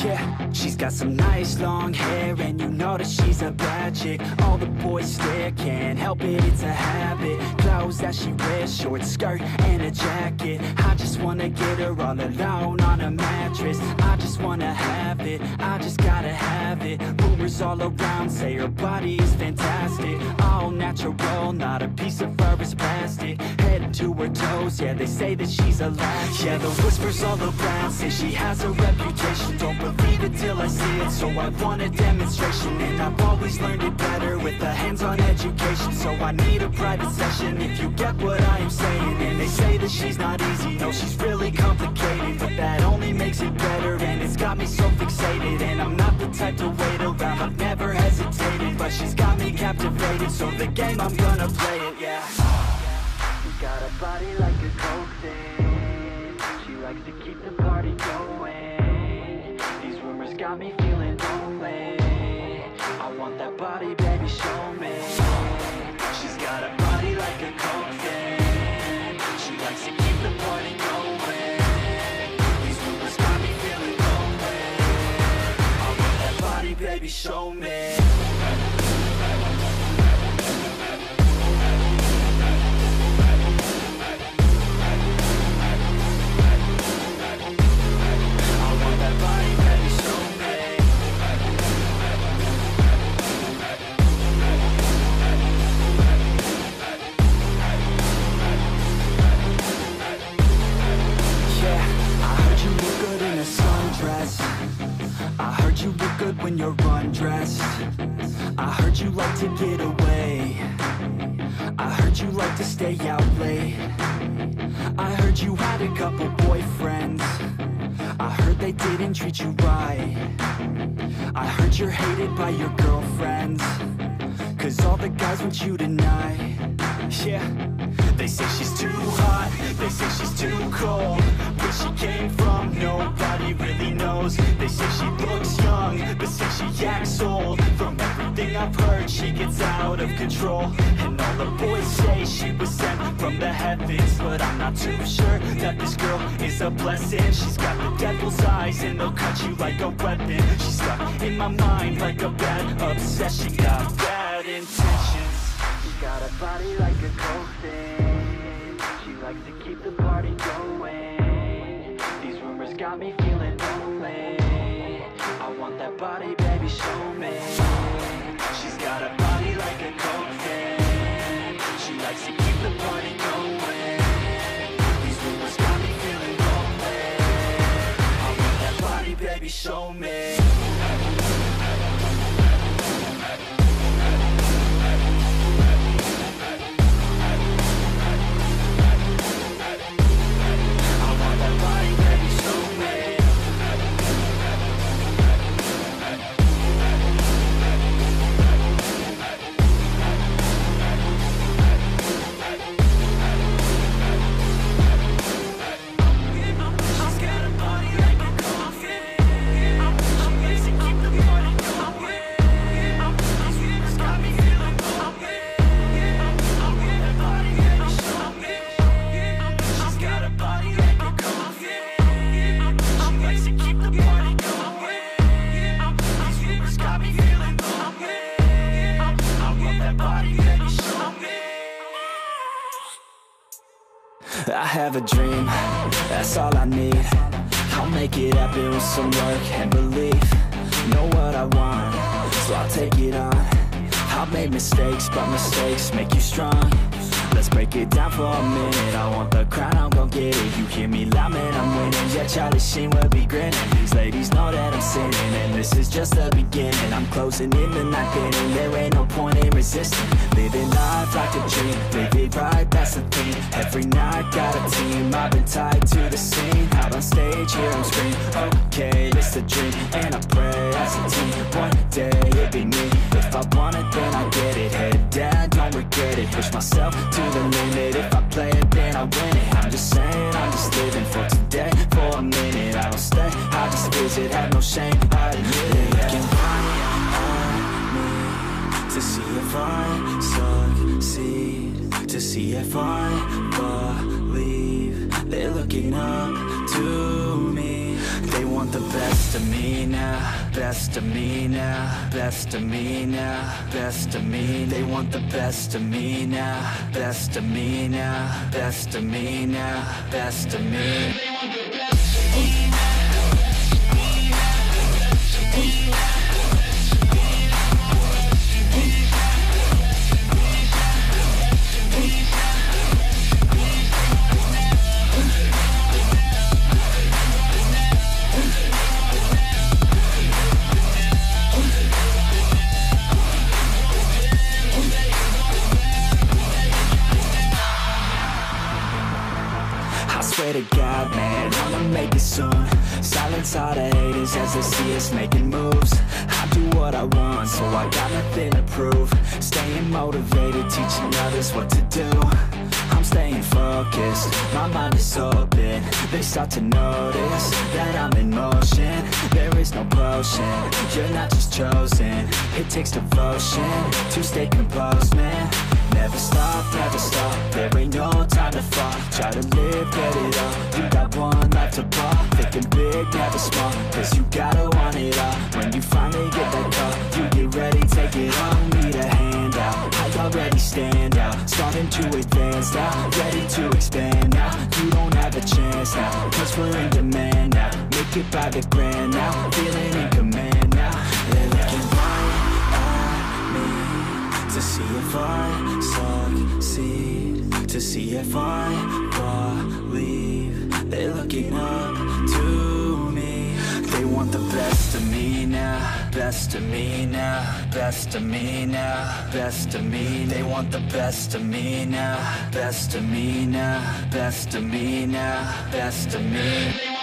Yeah, she's got some nice long hair, and you know that she's a bad chick. All the boys stare, can't help it, it's a habit. Clothes that she wears, short skirt and a jacket. I just wanna get her all alone on a mattress. I just wanna have it, I just gotta have it. Rumors all around say her body is fantastic. All natural, not a piece of fur is plastic. Head to her toes, yeah, they say that she's a latch. Yeah, the whispers all around say she has a reputation. Don't believe it till I see it, so I want a demonstration. And I've always learned it better with a hands-on education. So I need a private session if you get what I am saying. And they say that she's not easy, no, she's really complicated. But that only makes it better, and it's got me so fixated. And I'm not the type to wait around, I've never hesitated. But she's got me captivated, so the game, I'm gonna play it, yeah. She's got a body like a coke thing. She likes to keep the party going. These rumors got me feeling lonely. I want that body, baby, show me. She's got a body like a coke thing. She likes to keep the party going. These rumors got me feeling lonely. I want that body, baby, show me. I heard you look good when you're undressed. I heard you like to get away. I heard you like to stay out late. I heard you had a couple boyfriends. I heard they didn't treat you right. I heard you're hated by your girlfriends, 'cause all the guys want you tonight. Yeah, they say she's too hot, they say she's too cold. Where she came from, nobody really knows. They say she looks young, but say she acts old. From everything I've heard, she gets out of control. And all the boys say she was sent from the heavens, but I'm not too sure that this girl is a blessing. She's got the devil's eyes, and they'll cut you like a weapon. She's stuck in my mind like a bad obsession. Got bad intentions. She's got a body like a coke thing. She likes to keep the party going. These rumors got me feeling lonely. I want that body, baby, show me. She's got a body like a coke thing. She likes to keep the party going. These rumors got me feeling lonely. I want that body, baby, show me. I have a dream, that's all I need. I'll make it happen with some work and belief. Know what I want, so I'll take it on. I've made mistakes, but mistakes make you strong. Let's break it down for a minute. I want the crown, I'm gon' get it. You hear me loud, man, I'm winning. Yeah, Charlie Sheen will be grinning. These ladies know that I'm sinning, and this is just the beginning. I'm closing in the night inning. There ain't no point in resisting. Living life like a dream, live it right, that's the thing. Every night, got a team, I've been tied to the scene. Out on stage, hear them scream, okay, this a dream. And I pray as a team, one day it'll be me. If I want it, then I get it. Head down, don't regret it. Push myself to the limit. If I play it, then I win it. I'm just saying, I'm just living for today. For a minute, I don't stay, I just visit. Have no shame, I admit it. Looking right at me to see if I succeed, to see if I believe. They're looking up to me. They want the best of me now, best of me now, best of me now, best of me. They want the best of me now, best of me now, best of me now, best of me. They want the best of me now. Swear to God, man, I'ma make it soon. Silence all the haters as they see us making moves. I do what I want, so I got nothing to prove. Staying motivated, teaching others what to do. I'm staying focused, my mind is open. They start to notice that I'm in motion. There is no potion, you're not just chosen. It takes devotion to stay composed, man. Never stop, there ain't no time to fall. Try to live, get it all, you got one life to ball. Thinking big, never small, cause you gotta want it all. When you finally get that call, you get ready, take it all. Need a hand out, I already stand out. Starting to advance now, ready to expand now. You don't have a chance now, cause we're in demand now. Make it by the grand now, feeling in command now. They're looking right at me to see if I succeed, to see if I believe. They're looking up to me. They want the best of me now, best of me now, best of me now, best of me. They want the best of me now, best of me now, best of me now, best of me.